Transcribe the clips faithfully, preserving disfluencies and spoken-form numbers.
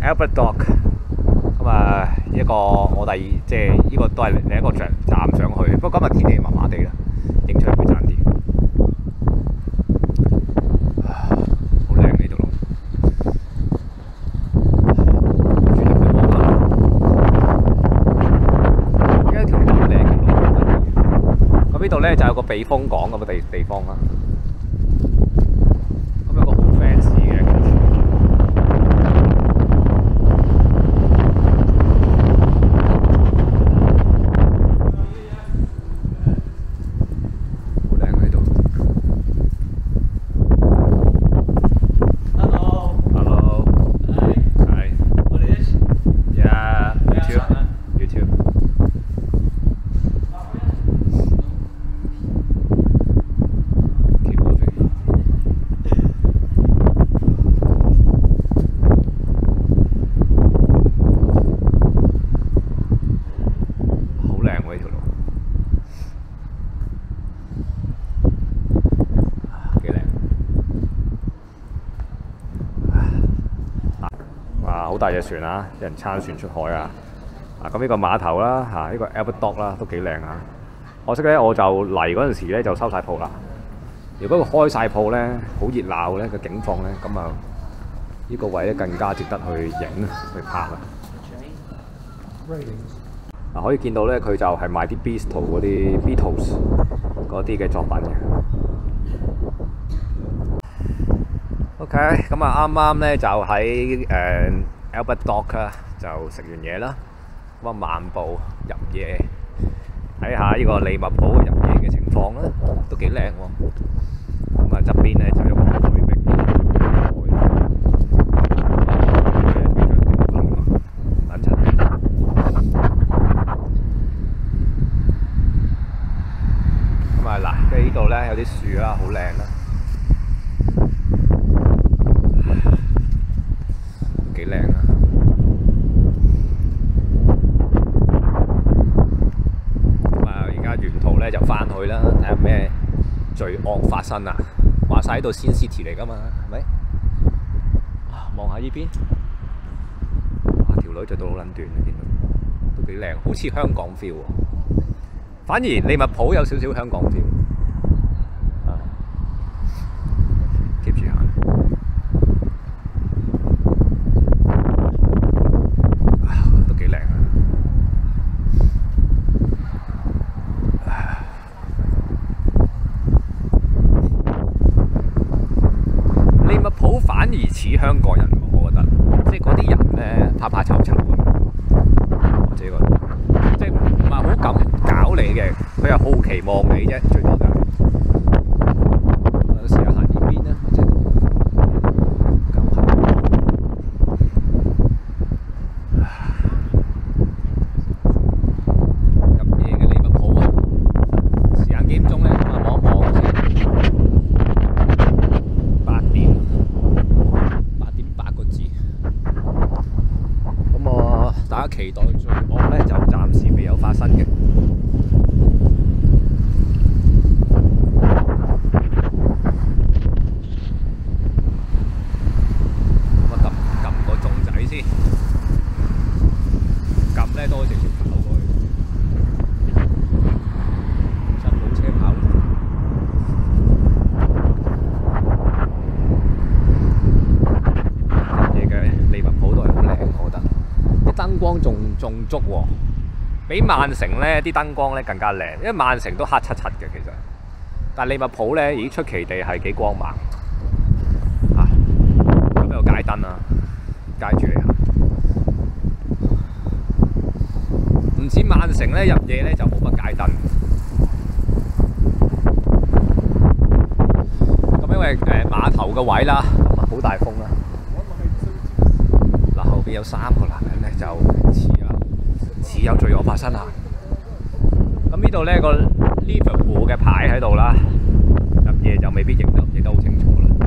Albert Dock。咁啊，一個我第二即係呢個都係另一個站站上去。不過今日天氣麻麻地啦，影出嚟會爭啲。好靚呢度路。轉入去望下。而家一條咁靚嘅路。咁呢度咧就有個避風港咁嘅地地方啦。咁有個好 fancy 嘅。好大隻船啊！有人撐船出海啊！啊咁呢個碼頭啦，嚇、啊、呢、呢個 Albert Dock 啦，都幾靚啊！可惜咧，我就嚟嗰陣時咧就收晒鋪啦。如果佢開晒鋪咧，好熱鬧咧嘅景況咧，咁啊呢個位咧更加值得去影去拍啊！嗱、啊，可以見到咧，佢就係賣啲 Beatles 嗰啲 Beatles 嗰啲嘅作品嘅。OK， 咁啊啱啱咧就喺誒、呃、Albert Dock 啊，就食完嘢啦，咁啊漫步入夜，睇下呢個利物浦嘅入夜嘅情況啦，都幾靚喎。咁啊側邊咧就有個海域，等陣。咁啊嗱，跟住呢度咧有啲樹啦，好靚啦。幾靚啊！咁啊，而家沿途咧就翻去啦，睇下咩罪惡發生啊！話晒喺度先 City 嚟㗎嘛，係咪？啊，望下呢邊，哇！條女着到好撚短啊，見到都幾靚，好似香港 feel 喎。反而利物浦有少少香港 feel。啊 ，keep 住行。反而似香港人，我覺得，即係嗰啲人咧怕怕醜醜咁，我自己覺得，即係唔係好敢搞你嘅，佢又好奇望你啫，最多就係。試下行呢邊啦，即係咁行。入夜嘅利物浦啊，時間幾點鐘咧？咁啊望一望先。八點。大家期待罪惡咧，就暫時未有發生嘅。咁啊，撳撳個鐘仔先，撳咧都可以直接跑過去，實冇車跑。嘢嘅利物浦都係好靚，我覺得。燈光仲仲足喎，比曼城咧啲燈光咧更加靚，因為曼城都黑漆漆嘅其實，但利物浦咧咦出奇地係幾光猛啊！咁有街燈啊，街住你行，唔似曼城咧入夜咧就冇乜街燈。咁因為誒碼頭嘅位啦，咁啊好大風啦。嗱後邊有三個男人咧就似有似有罪惡發生啦。咁呢度咧個 Liverpool 嘅牌喺度啦，入夜就未必認得，認得好清楚啦。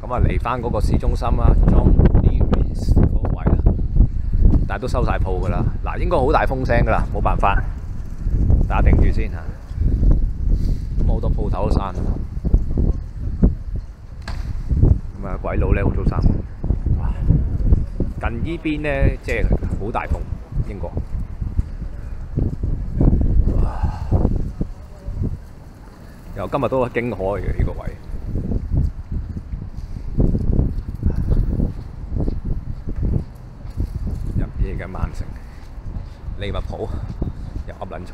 咁啊嚟翻嗰個市中心啦 ，John Lewis 嗰個位啦，但係都收晒鋪噶啦。嗱，應該好大風聲噶啦，冇辦法，大家定住先嚇。咁好多鋪頭都閂。咁啊，鬼佬咧好早閂。哇！近依邊咧，即係好大風，英國。又今日都係經開嘅呢個位。入夜嘅曼城，利物浦又噏撚錯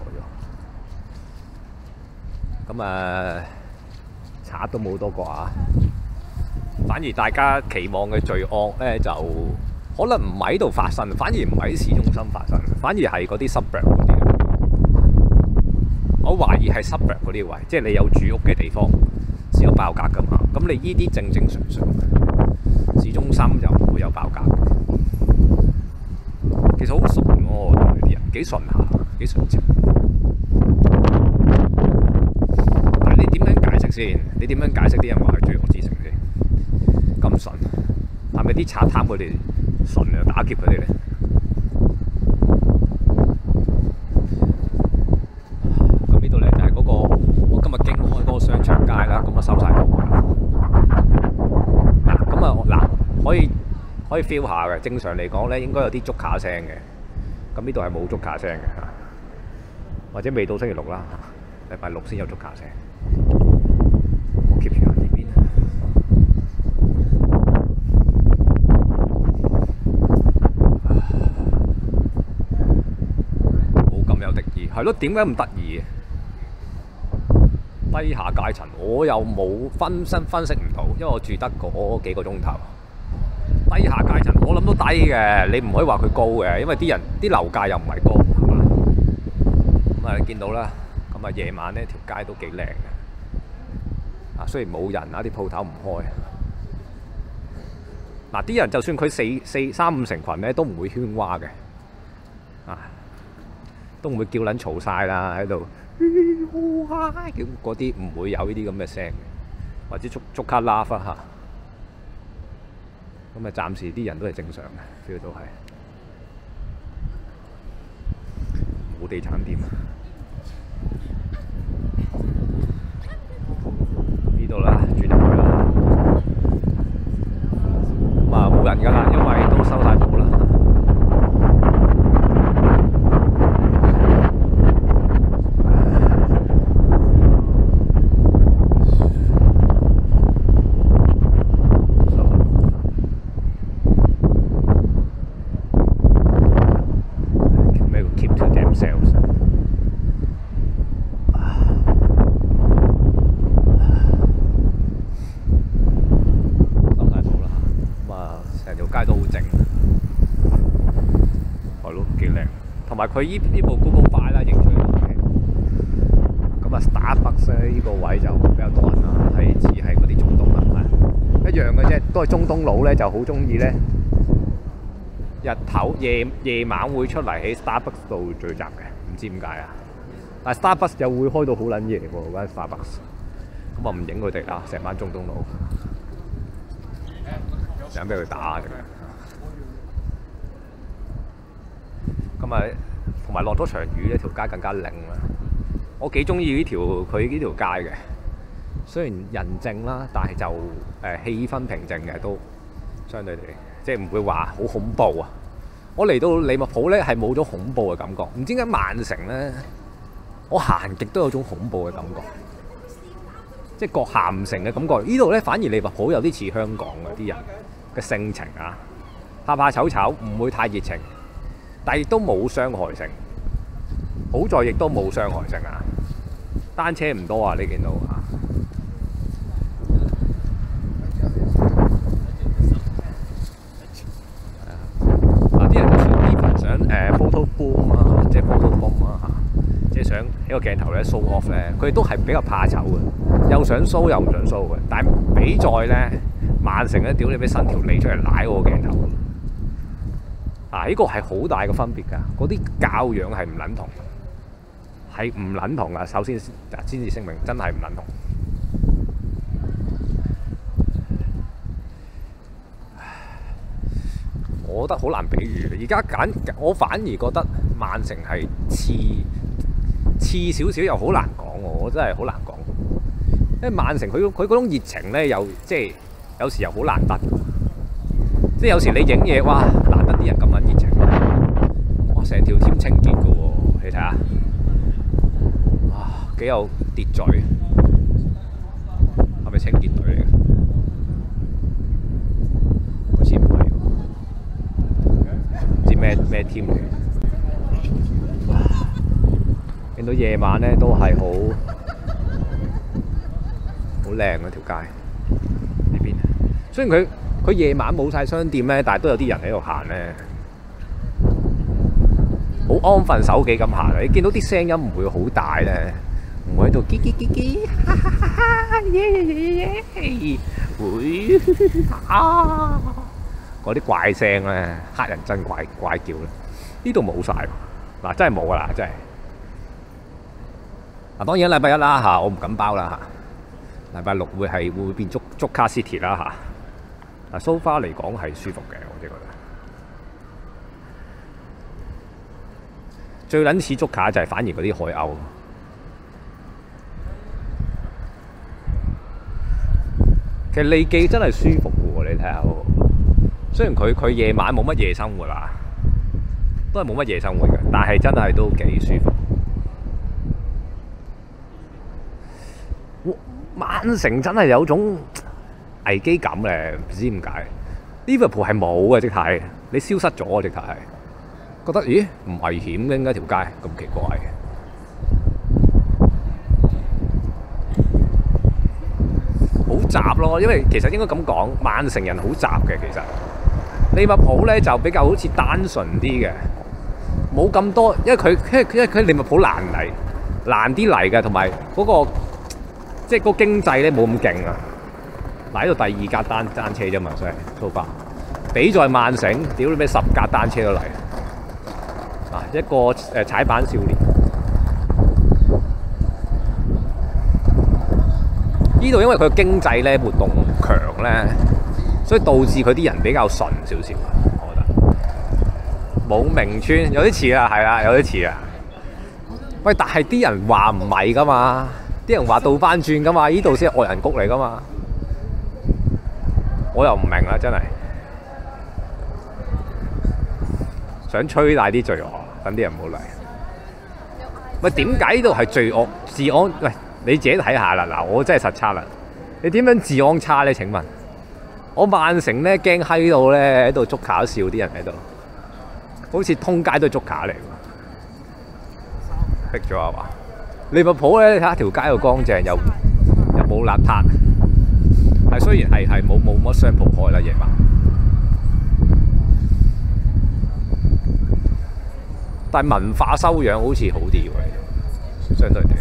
咗。咁啊，賊都冇多個啊！反而大家期望嘅罪惡咧，就可能唔喺度發生，反而唔喺市中心發生，反而係嗰啲 suburb 嗰啲。我懷疑係 suburb 嗰啲位，即係你有住屋嘅地方先有爆格㗎嘛。咁你呢啲正正常常，市中心就唔會有爆格。其實好順喎，我覺得呢啲人幾順下，幾順接。但係你點樣解釋先？你點樣解釋啲人話係罪惡之城先？咁順，係咪啲賊貪佢哋順啊打劫佢哋咧？咁呢度咧就係嗰個我今日經開嗰個商場街啦，咁啊收晒鋪㗎啦。嗱，咁啊嗱，可以可以 feel 下嘅。正常嚟講咧，應該有啲竹卡聲嘅。咁呢度係冇竹卡聲嘅嚇，或者未到星期六啦，禮拜六先有竹卡聲。我 keep 住喺呢邊。係咯，點解咁得意嘅？低下階層，我又冇分身分析唔到，因為我住得嗰幾個鐘頭。低下階層，我諗都低嘅，你唔可以話佢高嘅，因為啲人啲樓價又唔係高，係嘛？咁啊，你見到啦，咁啊夜晚呢條街都幾靚嘅。啊，雖然冇人啊，啲鋪頭唔開。嗱，啲人就算佢四四三五成群咧，都唔會喧嘩嘅。啊！都唔會叫撚嘈晒啦，喺度叫嗰啲唔會有呢啲咁嘅聲，或者捉捉卡拉忽嚇。咁啊，暫時啲人都係正常嘅 feel 到係冇地產店。呢度啦，轉入去啦。咁啊冇人㗎啦，因為都收晒鋪啦。同埋佢依呢部 Google Fi 啦，影出嚟嘅。咁啊 ，Starbucks 咧呢個位就比較多人啦，係似係嗰啲中東人係一樣嘅啫，都係中東佬咧就好中意咧，日頭夜夜晚會出嚟喺 Starbucks 度聚集嘅，唔知點解啊？但係 Starbucks 又會開到好撚夜喎，嗰間 Starbucks。咁啊唔影佢哋啦，成班中東佬，想俾佢打嘅。咁啊，同埋落咗場雨呢條街更加靚啦。我幾中意呢條佢呢條街嘅，雖然人靜啦，但係就誒、呃、氣氛平靜嘅，都相對地，即係唔會話好恐怖啊。我嚟到利物浦咧係冇咗恐怖嘅感覺，唔知點解曼城咧，我行極都有種恐怖嘅感覺，即係葛咸城嘅感覺。呢度咧反而利物浦有啲似香港嘅啲人嘅性情啊，怕怕醜醜，唔會太熱情。但係亦都冇傷害性，好在亦都冇傷害性啊！單車唔多啊，你見到啊？嗱，啲人就算呢想誒 photo boom 啊，即係 photo boom 啊，即係想喺個鏡頭咧 show off 咧，佢哋都係比較怕醜嘅，又想 show 又唔想 show 嘅。但係比賽咧，曼城咧屌你俾伸條脷出嚟舐我個鏡頭。嗱，呢個係好大嘅分別㗎，嗰啲教養係唔撚同，係唔撚同㗎。首先先至聲明，真係唔撚同。 我覺得好難比喻。而家揀我反而覺得曼城係次次少少，又好難講喎。我真係好難講，因為曼城佢佢嗰種熱情咧，又即係有時又好難得。即係有時你影嘢，哇，難得啲人咁撚熱情，哇，成條添清潔㗎喎，你睇下，哇，幾有秩序，係咪清潔隊嚟嘅？好似唔係喎，唔知咩咩 team 嚟嘅。見到夜晚咧都係好好靚嗰條街呢邊，雖然佢。佢夜晚冇晒商店咧，但係都有啲人喺度行咧，好安分守己咁行。你見到啲聲音唔會好大咧，唔會喺度嘰嘰嘰嘰，哈哈哈哈，耶耶耶耶，會啊嗰啲怪聲咧，黑人憎怪怪叫咧，呢度冇晒喎，嗱真係冇噶啦，真係。嗱當然禮拜一啦嚇，我唔敢包啦嚇，禮拜六會係會變足足卡 City 啦嚇。嗱，so far嚟講係舒服嘅，我哋覺得最撚似足卡就係反而嗰啲海鷗。其實利記真係舒服嘅喎，你睇下喎。雖然佢佢夜晚冇乜夜生活啦，都係冇乜夜生活嘅，但係真係都幾舒服。曼城真係有種危機感咧，唔知點解。Liverpool 係冇嘅，即係你消失咗，即係覺得咦唔危險嘅，點解條街咁奇怪嘅？好雜咯，因為其實應該咁講，曼城人好雜嘅。其實利物浦咧就比較好似單純啲嘅，冇咁多，因為佢因為佢利物浦難嚟，難啲嚟嘅，同埋嗰個即係個經濟咧冇咁勁啊。嗱，喺度第二架單單車啫嘛，所以蘇巴比在曼城，屌你咩十架單車都嚟啊！一個誒踩板少年，呢度因為佢經濟咧活動強咧，所以導致佢啲人比較純少少，我覺得冇名村有啲似啦，係啦，有啲似啊。喂，但係啲人話唔係噶嘛，啲人話倒翻轉噶嘛，呢度先係外人谷嚟噶嘛。我又唔明啦，真係想吹大啲罪惡，等啲人唔好嚟。喂，點解呢度係罪惡治安？喂，你自己睇下啦。嗱，我真係實差啦。你點樣治安差咧？請問我曼城咧驚閪到咧喺度捉卡笑，啲人喺度，好似通街都捉卡嚟，逼咗係嘛？利物浦咧，你睇下條街又乾淨，又又冇邋遢。係雖然係係冇冇乜商鋪開啦，夜晚，但係文化修養好似好啲喎，相對地。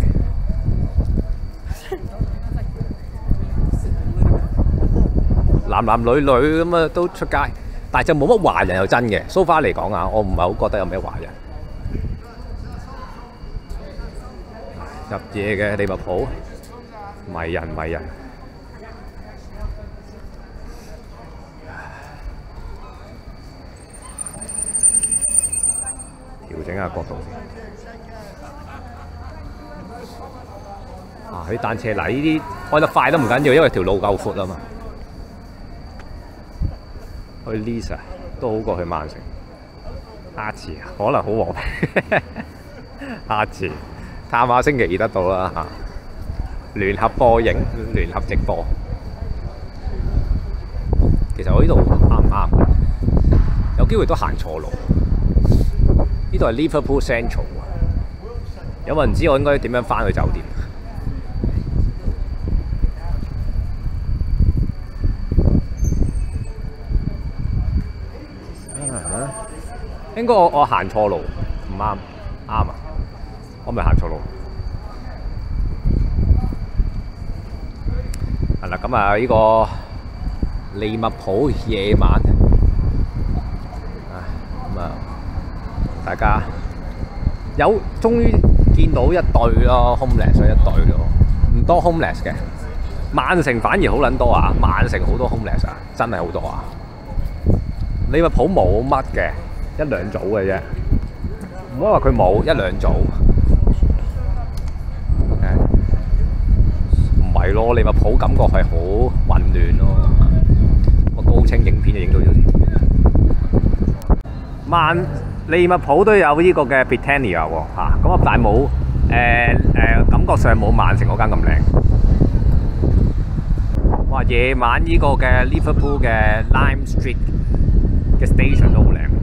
男男女女咁啊都出街，但係就冇乜華人又真嘅。so far嚟講啊，我唔係好覺得有咩華人。入夜嘅利物浦，迷人迷人。調整下角度先。啊！啲單車嗱，呢啲開得快都唔緊要，因為條路夠闊啊嘛。去 Lisa 都好過去曼城。下次可能好和平。下次探下星期二得到啦嚇。聯合播映、聯合直播。其實我呢度啱唔啱？有機會都行錯路。呢度係 Liverpool Central， 有冇人知我應該點樣翻去酒店？啊、應該我我行錯路，唔啱，啱啊！我咪行錯路。係啦，咁啊呢個利物浦夜晚啊，咁啊〜大家有終於見到一對咯 ，homeless 一對咯，唔多 homeless 嘅。曼城反而好撚多啊！曼城好多 homeless 啊，真係好多啊！ 利物浦冇乜嘅，一兩組嘅啫。唔好話佢冇一兩組。唔係咯，利物浦感覺係好混亂咯。個高清影片就影到咗先。曼利物浦都有呢個嘅 Britannia 喎嚇，咁啊但係冇誒誒感覺上冇曼城嗰間咁靚。哇！夜晚呢個嘅 Liverpool 嘅 Lime Street 嘅 station 都好靚。